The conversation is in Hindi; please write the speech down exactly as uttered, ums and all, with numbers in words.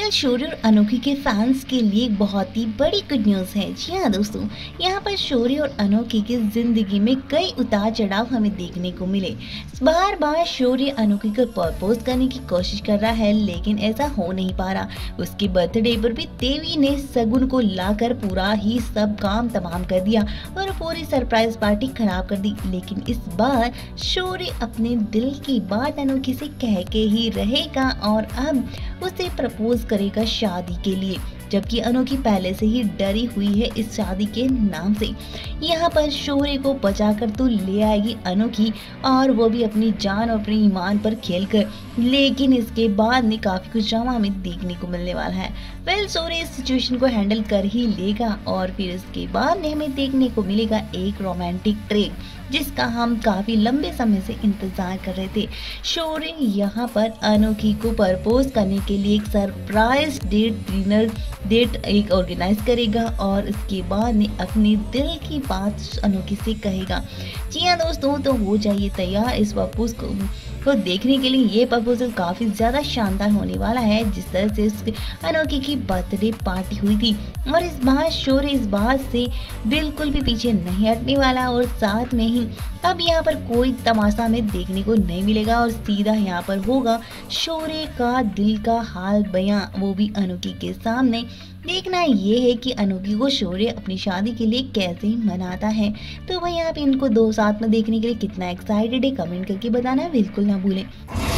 वेल शौर्य और अनोखी के फैंस के लिए एक बहुत ही बड़ी गुड न्यूज़ है। जी हाँ दोस्तों, यहाँ पर शौर्य और अनोखी की जिंदगी में कई उतार चढ़ाव हमें देखने को मिले। बार बार शौर्य अनोखी को प्रपोज करने की कोशिश कर रहा है, लेकिन ऐसा हो नहीं पा रहा। उसके बर्थडे पर भी देवी ने शगुन को लाकर पूरा ही सब काम तमाम कर दिया और पूरी सरप्राइज पार्टी खराब कर दी। लेकिन इस बार शौर्य अपने दिल की बात अनोखी से कह के ही रहेगा और अब उसे प्रपोज करेगा शादी के लिए, जबकि अनोखी पहले से ही डरी हुई है इस शादी के नाम से। यहाँ पर शौर्य को बचाकर तो ले आएगी अनोखी, और वो भी अपनी जान और अपने ईमान पर खेलकर। लेकिन इसके बाद में काफी कुछ ड्रामा हमें देखने को मिलने वाला है। वेल शौर्य इस सिचुएशन को हैंडल कर ही लेगा और फिर इसके बाद में हमें देखने को मिलेगा एक रोमांटिक ट्रेक, जिसका हम काफी लंबे समय से इंतजार कर रहे थे। शौर्य यहाँ पर अनोखी को प्रपोज करने के लिए एक सरप्राइज डेट डिनर डेट एक ऑर्गेनाइज करेगा और इसके बाद में अपनी दिल की बात अनोखी से कहेगा। जी हाँ दोस्तों, तो हो जाइए तैयार इस प्रपोज को को देखने के लिए। ये प्रपोजल काफी ज्यादा शानदार होने वाला है, जिस तरह से इस अनोखी की बर्थडे पार्टी हुई थी। और इस बार शौर्य इस बात से बिल्कुल भी पीछे नहीं हटने वाला और साथ में ही अब यहाँ पर कोई तमाशा में देखने को नहीं मिलेगा और सीधा यहाँ पर होगा शौर्य का दिल का हाल बयां, वो भी अनोखी के सामने। देखना ये है कि अनोखी को शौर्य अपनी शादी के लिए कैसे मनाता है। तो भाई आप इनको दो साथ में देखने के लिए कितना एक्साइटेड है, कमेंट करके बताना बिल्कुल ना भूलें।